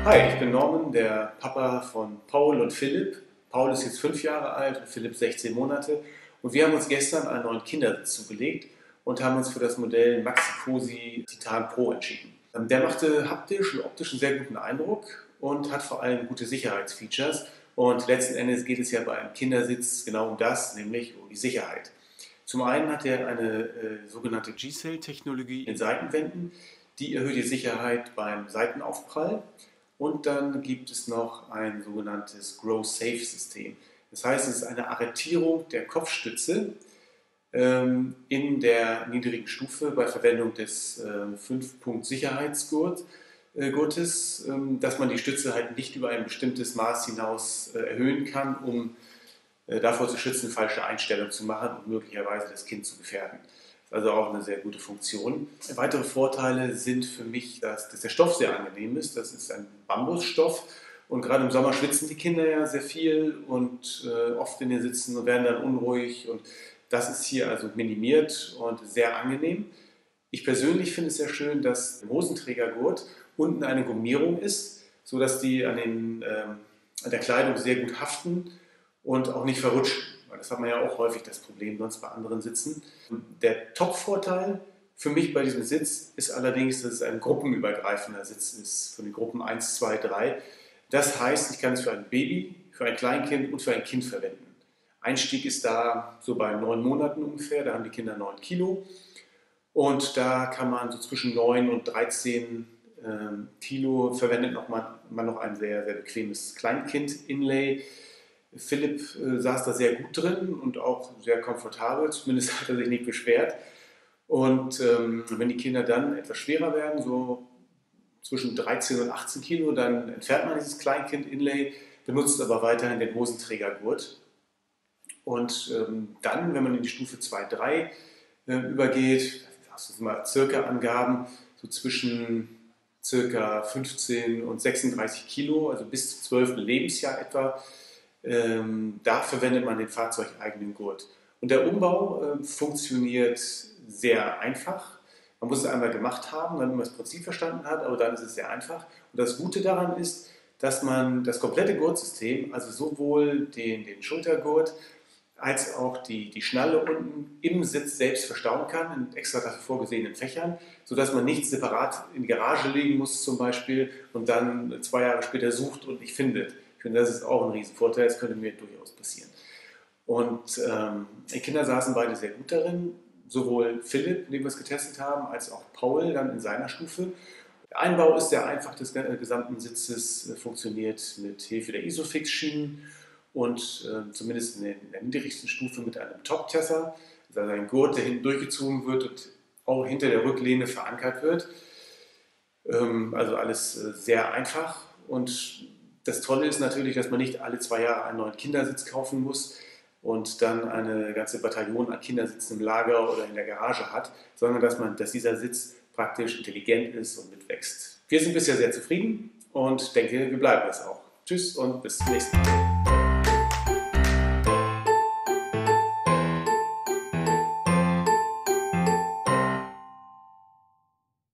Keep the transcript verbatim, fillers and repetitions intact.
Hi, ich bin Norman, der Papa von Paul und Philipp. Paul ist jetzt fünf Jahre alt und Philipp sechzehn Monate. Und wir haben uns gestern einen neuen Kindersitz zugelegt und haben uns für das Modell Maxi-Cosi Titan Pro entschieden. Der machte haptisch und optisch einen sehr guten Eindruck und hat vor allem gute Sicherheitsfeatures. Und letzten Endes geht es ja bei einem Kindersitz genau um das, nämlich um die Sicherheit. Zum einen hat er eine äh, sogenannte G-Cell-Technologie in Seitenwänden, die erhöht die Sicherheit beim Seitenaufprall. Und dann gibt es noch ein sogenanntes Grow-Safe-System. Das heißt, es ist eine Arretierung der Kopfstütze ähm, in der niedrigen Stufe bei Verwendung des äh, fünf-Punkt-Sicherheitsgurtes, äh, Gurtes, ähm, dass man die Stütze halt nicht über ein bestimmtes Maß hinaus äh, erhöhen kann, um äh, davor zu schützen, falsche Einstellungen zu machen und möglicherweise das Kind zu gefährden. Also auch eine sehr gute Funktion. Weitere Vorteile sind für mich, dass, dass der Stoff sehr angenehm ist. Das ist ein Bambusstoff und gerade im Sommer schwitzen die Kinder ja sehr viel und äh, oft in den Sitzen und werden dann unruhig. Und das ist hier also minimiert und sehr angenehm. Ich persönlich finde es sehr schön, dass im Hosenträgergurt unten eine Gummierung ist, sodass die an, den, ähm, an der Kleidung sehr gut haften und auch nicht verrutschen. Das hat man ja auch häufig das Problem sonst bei anderen Sitzen. Der Top-Vorteil für mich bei diesem Sitz ist allerdings, dass es ein gruppenübergreifender Sitz ist, von den Gruppen eins, zwei, drei. Das heißt, ich kann es für ein Baby, für ein Kleinkind und für ein Kind verwenden. Einstieg ist da so bei neun Monaten ungefähr, da haben die Kinder neun Kilo. Und da kann man so zwischen neun und dreizehn ähm, Kilo verwendet noch man, man noch ein sehr, sehr bequemes Kleinkind-Inlay. Philipp äh, saß da sehr gut drin und auch sehr komfortabel, zumindest hat er sich nicht beschwert. Und ähm, wenn die Kinder dann etwas schwerer werden, so zwischen dreizehn und achtzehn Kilo, dann entfernt man dieses Kleinkind-Inlay, benutzt aber weiterhin den Hosenträgergurt. Und ähm, dann, wenn man in die Stufe zwei, drei äh, übergeht, das sind mal circa Angaben, so zwischen circa fünfzehn und sechsunddreißig Kilo, also bis zum zwölften Lebensjahr etwa, Ähm, da verwendet man den fahrzeugeigenen Gurt. Und der Umbau äh, funktioniert sehr einfach. Man muss es einmal gemacht haben, damit man das Prinzip verstanden hat, aber dann ist es sehr einfach. Und das Gute daran ist, dass man das komplette Gurtsystem, also sowohl den, den Schultergurt als auch die, die Schnalle unten im Sitz selbst verstauen kann, in extra dafür vorgesehenen Fächern, sodass man nicht separat in die Garage legen muss zum Beispiel und dann zwei Jahre später sucht und nicht findet. Ich finde, das ist auch ein Riesenvorteil, das könnte mir durchaus passieren. Und ähm, die Kinder saßen beide sehr gut darin, sowohl Philipp, den wir es getestet haben, als auch Paul dann in seiner Stufe. Der Einbau ist sehr einfach des gesamten Sitzes, funktioniert mit Hilfe der Isofix-Schienen und äh, zumindest in der, in der niedrigsten Stufe mit einem Top-Tesser, also ein Gurt, der hinten durchgezogen wird und auch hinter der Rücklehne verankert wird. Ähm, also alles äh, sehr einfach. Und das Tolle ist natürlich, dass man nicht alle zwei Jahre einen neuen Kindersitz kaufen muss und dann eine ganze Bataillon an Kindersitzen im Lager oder in der Garage hat, sondern dass, man, dass dieser Sitz praktisch intelligent ist und mitwächst. Wir sind bisher sehr zufrieden und denke, wir bleiben das auch. Tschüss und bis zum nächsten Mal.